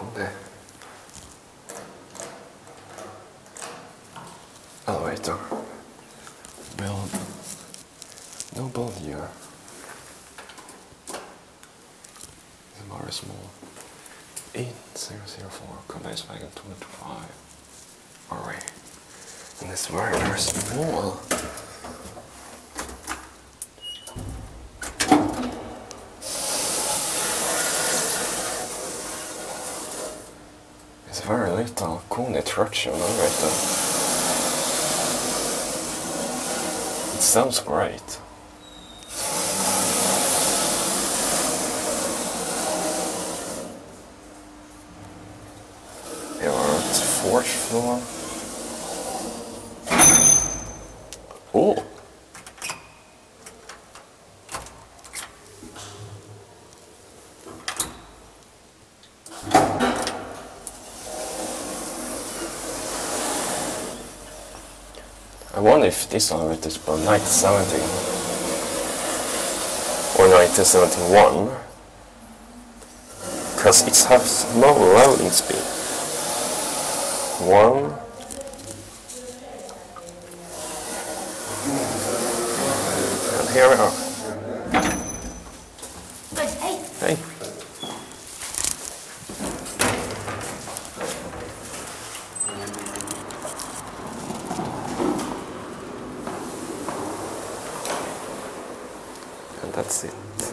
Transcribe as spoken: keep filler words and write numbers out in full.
konde. Elevator. Build. No build here. It's very small. eight zero zero four, Koenigsegg two two five. Alright. And it's very, very small. It's very little Kone traction elevator. It sounds great. Here we're at the fourth floor. Oh! I wonder if this elevator is from nineteen seventy or nineteen seventy-one, because it has no loading speed. One, and here we are. Hey. Hey. And that's it.